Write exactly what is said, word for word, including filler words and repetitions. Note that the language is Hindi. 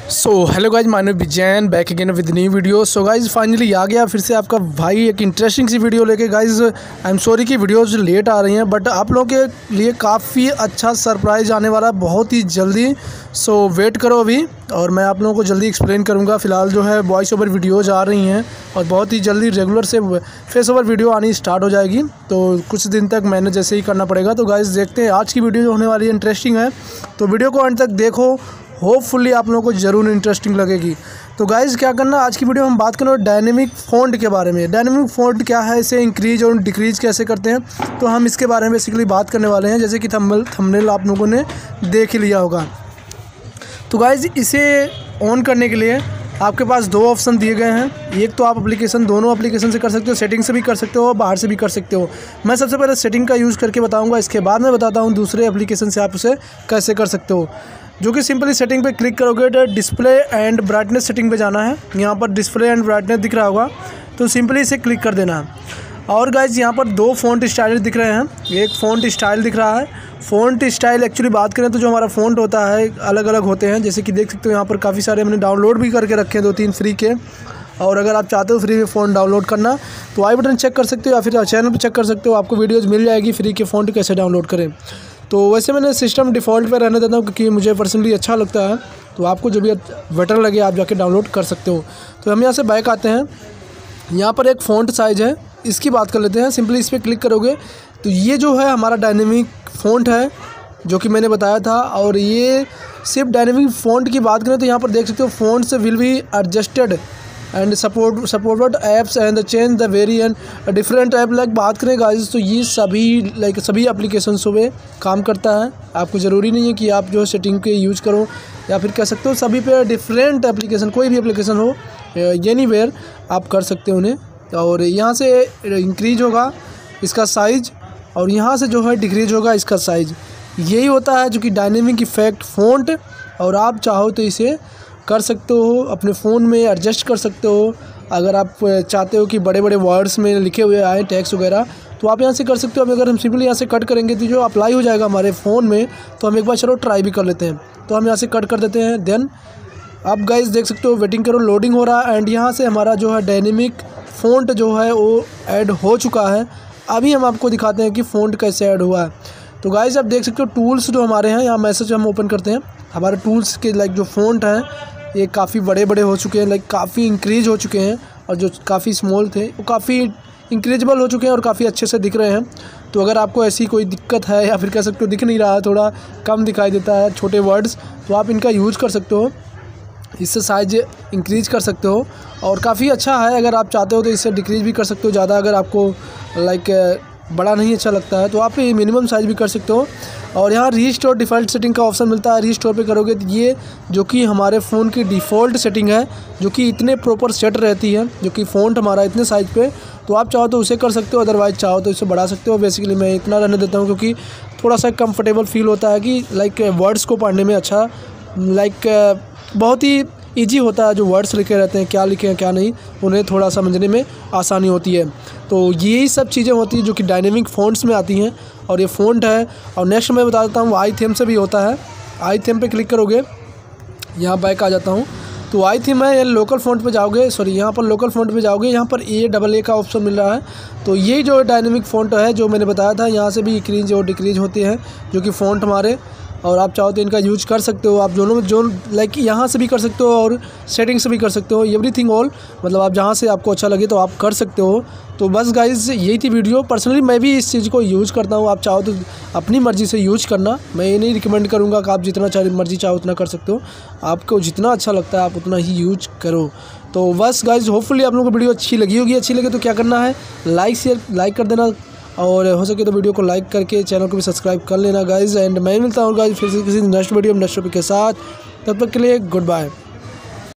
So hello guys, my name Vijayan, back again with new video. So guys finally आ गया फिर से आपका भाई एक इंटरेस्टिंग सी वीडियो लेके। गाइज आई एम सॉरी कि वीडियोस लेट आ रही हैं, बट आप लोगों के लिए काफ़ी अच्छा सरप्राइज़ आने वाला है बहुत ही जल्दी। सो वेट करो अभी, और मैं आप लोगों को जल्दी एक्सप्लेन करूँगा। फिलहाल जो है वॉइस ओवर वीडियोज़ आ रही हैं और बहुत ही जल्दी रेगुलर से फेस ओवर वीडियो आनी स्टार्ट हो जाएगी, तो कुछ दिन तक मैंने जैसे ही करना पड़ेगा। तो गाइज देखते हैं आज की वीडियो जो होने वाली है इंटरेस्टिंग है, तो वीडियो को अंत तक देखो, होपफुली आप लोगों को ज़रूर इंटरेस्टिंग लगेगी। तो गाइज़ क्या करना, आज की वीडियो हम बात करें डायनेमिक फ़ॉन्ट के बारे में। डायनेमिक फ़ॉन्ट क्या है, इसे इंक्रीज और डिक्रीज़ कैसे करते हैं, तो हम इसके बारे में बेसिकली बात करने वाले हैं। जैसे कि थंबनेल थंबनेल आप लोगों ने देख ही लिया होगा। तो गाइज़ इसे ऑन करने के लिए आपके पास दो ऑप्शन दिए गए हैं। एक तो आप एप्लीकेशन दोनों एप्लीकेशन से कर सकते हो, सेटिंग से भी कर सकते हो, बाहर से भी कर सकते हो। मैं सबसे पहले सेटिंग का यूज़ करके बताऊंगा, इसके बाद मैं बताता हूं दूसरे एप्लीकेशन से आप उसे कैसे कर सकते हो। जो कि सिंपली सेटिंग पे क्लिक करोगे तो डिस्प्ले एंड ब्राइटनेस सेटिंग पे जाना है। यहाँ पर डिस्प्ले एंड ब्राइटनेस दिख रहा होगा, तो सिंपली इसे क्लिक कर देना है। और गाइज यहाँ पर दो फ़ॉन्ट स्टाइल दिख रहे हैं, एक फ़ॉन्ट स्टाइल दिख रहा है। फ़ॉन्ट स्टाइल एक्चुअली बात करें तो जो हमारा फ़ॉन्ट होता है अलग अलग होते हैं, जैसे कि देख सकते हो यहाँ पर काफ़ी सारे मैंने डाउनलोड भी करके रखे हैं, दो तीन फ्री के। और अगर आप चाहते हो फ्री में फ़ॉन्ट डाउनलोड करना तो आई बटन चेक कर सकते हो या फिर चैनल पर चेक कर सकते हो, आपको वीडियोज़ मिल जाएगी फ्री के फ़ॉन्ट कैसे डाउनलोड करें। तो वैसे मैंने सिस्टम डिफ़ॉल्ट पे रहने देता हूँ क्योंकि मुझे पर्सनली अच्छा लगता है, तो आपको जो भी बेटर लगे आप जाके डाउनलोड कर सकते हो। तो हम यहाँ से बैक आते हैं, यहाँ पर एक फ़ॉन्ट साइज़ है, इसकी बात कर लेते हैं। सिंपली इस पर क्लिक करोगे तो ये जो है हमारा डायनेमिक फ़ॉन्ट है जो कि मैंने बताया था। और ये सिर्फ डायनेमिक फ़ॉन्ट की बात करें तो यहाँ पर देख सकते हो fonts will be adjusted and support supported apps and change the variant different app. Like बात करें गाइस तो ये सभी लाइक सभी एप्लीकेशंस पे काम करता है। आपको ज़रूरी नहीं है कि आप जो सेटिंग के यूज़ करो, या फिर कह सकते हो सभी पे डिफरेंट एप्लीकेशन, कोई भी एप्लीकेशन हो एनीवेयर आप कर सकते हो उन्हें। और यहाँ से इंक्रीज होगा इसका साइज़, और यहाँ से जो है डिक्रीज होगा इसका साइज़। यही होता है जो कि डायनेमिक इफ़ेक्ट फ़ॉन्ट। और आप चाहो तो इसे कर सकते हो, अपने फ़ोन में एडजस्ट कर सकते हो। अगर आप चाहते हो कि बड़े बड़े वर्ड्स में लिखे हुए आए टेक्स्ट वगैरह, तो आप यहाँ से कर सकते हो। अब अगर हम सिंपली यहाँ से कट करेंगे तो जो अप्लाई हो जाएगा हमारे फ़ोन में, तो हम एक बार चलो ट्राई भी कर लेते हैं। तो हम यहाँ से कट कर देते हैं। देन अब गाइस देख सकते हो वेटिंग करो, लोडिंग हो रहा है, एंड यहाँ से हमारा जो है डायनेमिक फ़ॉन्ट जो है वो ऐड हो चुका है। अभी हम आपको दिखाते हैं कि फ़ॉन्ट कैसे ऐड हुआ है। तो गाइस आप देख सकते हो टूल्स जो हमारे हैं, यहाँ मैसेज हम ओपन करते हैं। हमारे टूल्स के लाइक जो फ़ॉन्ट हैं ये काफ़ी बड़े बड़े हो चुके हैं, लाइक काफ़ी इंक्रीज हो चुके हैं, और जो काफ़ी स्मॉल थे वो काफ़ी इंक्रीजेबल हो चुके हैं और काफ़ी अच्छे से दिख रहे हैं। तो अगर आपको ऐसी कोई दिक्कत है या फिर कह सकते हो दिख नहीं रहा, थोड़ा कम दिखाई देता है छोटे वर्ड्स, तो आप इनका यूज़ कर सकते हो, इससे साइज इंक्रीज कर सकते हो। और काफ़ी अच्छा है, अगर आप चाहते हो तो इससे डिक्रीज भी कर सकते हो ज़्यादा। अगर आपको लाइक बड़ा नहीं अच्छा लगता है तो आप ये मिनिमम साइज़ भी कर सकते हो। और यहाँ रीस्टोर डिफ़ॉल्ट सेटिंग का ऑप्शन मिलता है, रीस्टोर पे करोगे तो ये जो कि हमारे फ़ोन की डिफ़ॉल्ट सेटिंग है, जो कि इतने प्रॉपर सेट रहती है, जो कि फ़ॉन्ट हमारा इतने साइज़ पे, तो आप चाहो तो उसे कर सकते हो, अदरवाइज़ चाहो तो इसे बढ़ा सकते हो। बेसिकली मैं इतना रहने देता हूँ क्योंकि थोड़ा सा कंफर्टेबल फील होता है कि लाइक वर्ड्स को पढ़ने में अच्छा, लाइक बहुत ही ईजी होता है। जो वर्ड्स लिखे रहते हैं, क्या लिखे हैं क्या नहीं, उन्हें थोड़ा समझने में आसानी होती है। तो यही सब चीज़ें होती हैं जो कि डायनेमिक फ़ॉन्ट्स में आती हैं, और ये फ़ॉन्ट है। और नेक्स्ट मैं बता देता हूँ आई थीम से भी होता है। आई थीम पे क्लिक करोगे, यहाँ बैक आ जाता हूँ, तो आई थीम है, लोकल फ़ॉन्ट पे जाओगे, सॉरी यहाँ पर लोकल फ़ॉन्ट पे जाओगे, यहाँ पर ए डबल ए का ऑप्शन मिल रहा है। तो यही जो डायनेमिक फ़ॉन्ट है जो मैंने बताया था, यहाँ से भी इंक्रीज और डिक्रीज होते हैं जो कि फ़ॉन्ट हमारे। और आप चाहो तो इनका यूज कर सकते हो, आप दोनों में जो लाइक यहाँ से भी कर सकते हो और सेटिंग से भी कर सकते हो, एवरीथिंग ऑल, मतलब आप जहाँ से आपको अच्छा लगे तो आप कर सकते हो। तो बस गाइज यही थी वीडियो। पर्सनली मैं भी इस चीज़ को यूज़ करता हूँ, आप चाहो तो अपनी मर्ज़ी से यूज करना, मैं ये नहीं रिकमेंड करूँगा कि आप जितना चाहे मर्ज़ी चाहो उतना कर सकते हो, आपको जितना अच्छा लगता है आप उतना ही यूज करो। तो बस गाइज होपफुली आप लोगों को वीडियो अच्छी लगी होगी। अच्छी लगे तो क्या करना है, लाइक शेयर लाइक कर देना, और हो सके तो वीडियो को लाइक करके चैनल को भी सब्सक्राइब कर लेना गाइज। एंड मैं मिलता हूँ गाइज फिर से किसी नेक्स्ट वीडियो नेक्स्ट टॉपिक के साथ, तब तक के लिए गुड बाय।